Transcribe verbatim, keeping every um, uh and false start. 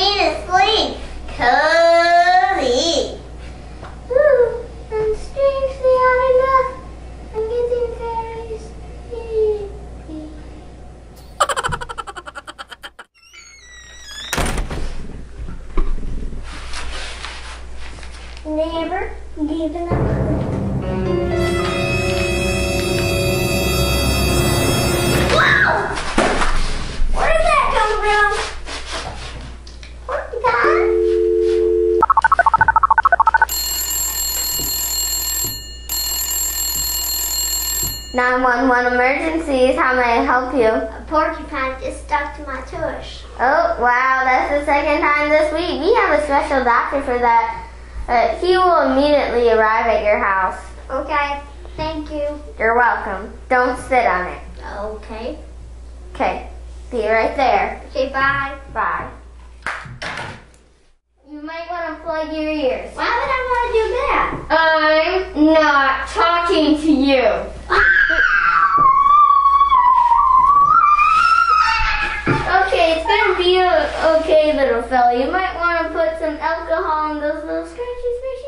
need to sleep. Cozy. Ooh, and strangely enough, I'm getting very sleepy. Never given up. Wow! Where did that come from? Porcupine? nine one one emergencies, how may I help you? A porcupine just stuck to my tush. Oh, wow, that's the second time this week. We have a special doctor for that. Uh, he will immediately arrive at your house. Okay, thank you. You're welcome. Don't sit on it. Okay. Okay, be right there. Okay, bye. Bye. You might want to plug your ears. Why would I want to do that? I'm not talking to you. Okay, it's gonna be a, okay, little fella. You might want to put some alcohol in those little scratchy, scratchy